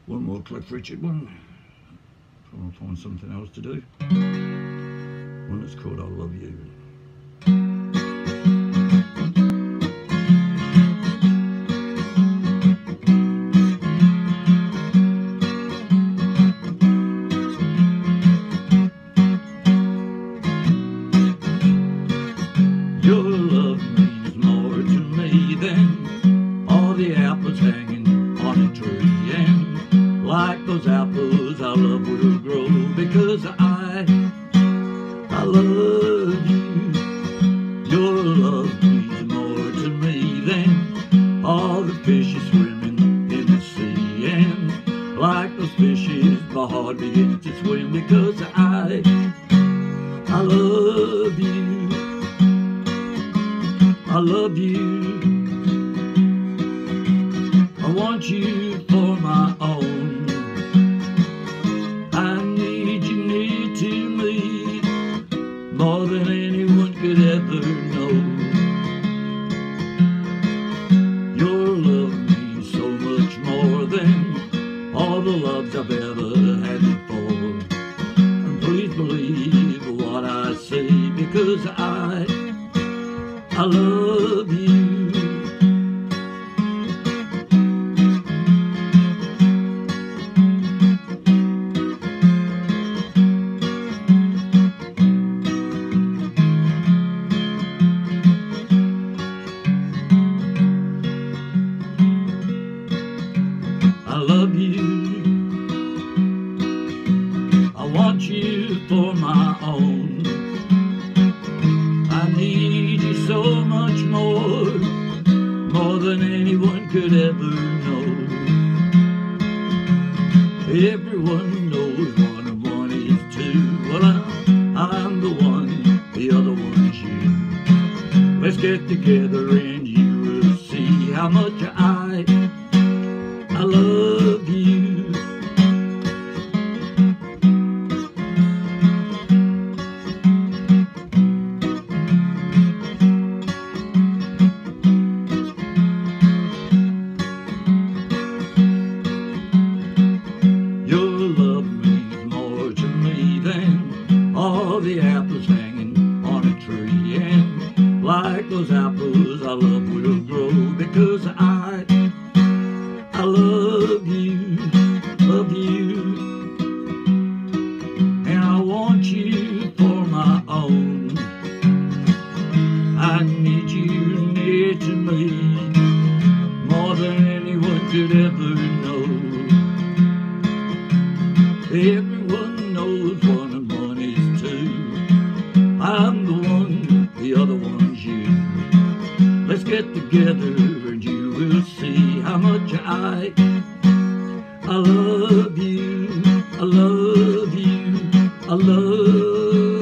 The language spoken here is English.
One more Cliff Richard one. Trying to find something else to do. One that's called I Love You. Your love means more to me than all the apples hanging on a tree. And like those apples, our love will grow because I love you. Your love means more to me than all the fishes swimming in the sea. And like those fishes, my heart begins to swim because I love you. I love you. I want you for my own. I need you near to me more than anyone could ever know. Your love means so much more than all the loves I've ever had before. And please believe what I say because I love you. I love you. I want you for my own. I need you so much more than anyone could ever know. Everyone knows 1 and 1 is 2. Well, I'm the one, the other one's you. Let's get together and you will see how much I love you. All the apples hanging on a tree, and like those apples our love will grow because I love you, and I want you for my own. I need you near to me more than anyone could ever know. Everyone knows 1 and 1 is 2. I'm the one, the other one's you. Let's get together and you will see how much I love you. I love you. I love you.